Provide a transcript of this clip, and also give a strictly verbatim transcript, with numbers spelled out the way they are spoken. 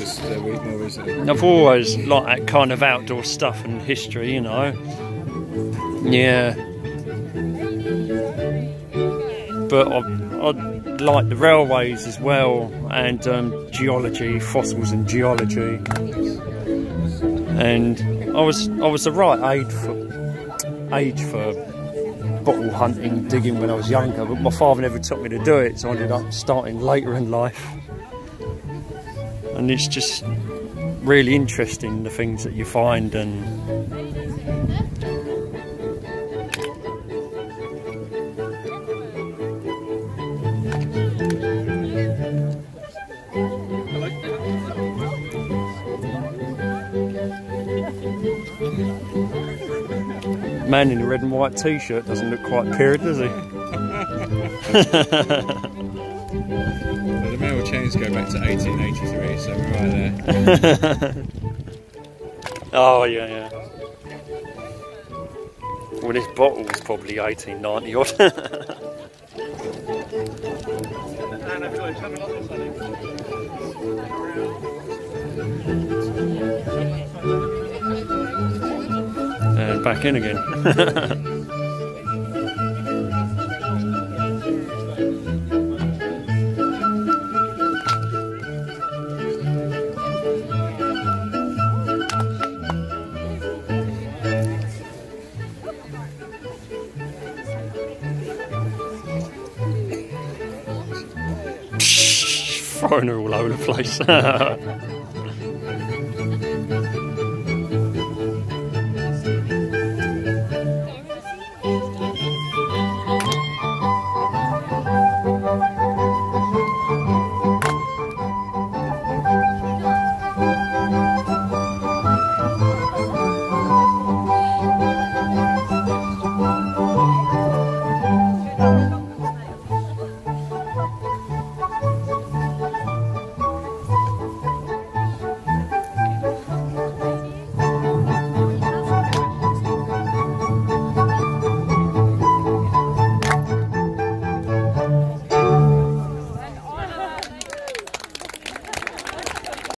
just uh, more recently? I've always liked that kind of outdoor stuff and history, you know. Yeah. But I, I like the railways as well, and um, geology, fossils and geology. And I was I was the right age for age for bottle hunting, digging when I was younger, but my father never took me to do it, so I ended up starting later in life. And it's just really interesting, the things that you find. And man in a red and white t-shirt doesn't look quite period, does he? Well, the mail chains go back to eighteen eighty-three, so we're right there. Oh yeah, yeah. Well, this bottle's probably eighteen ninety odd. And back in again. Throwing her all over the place.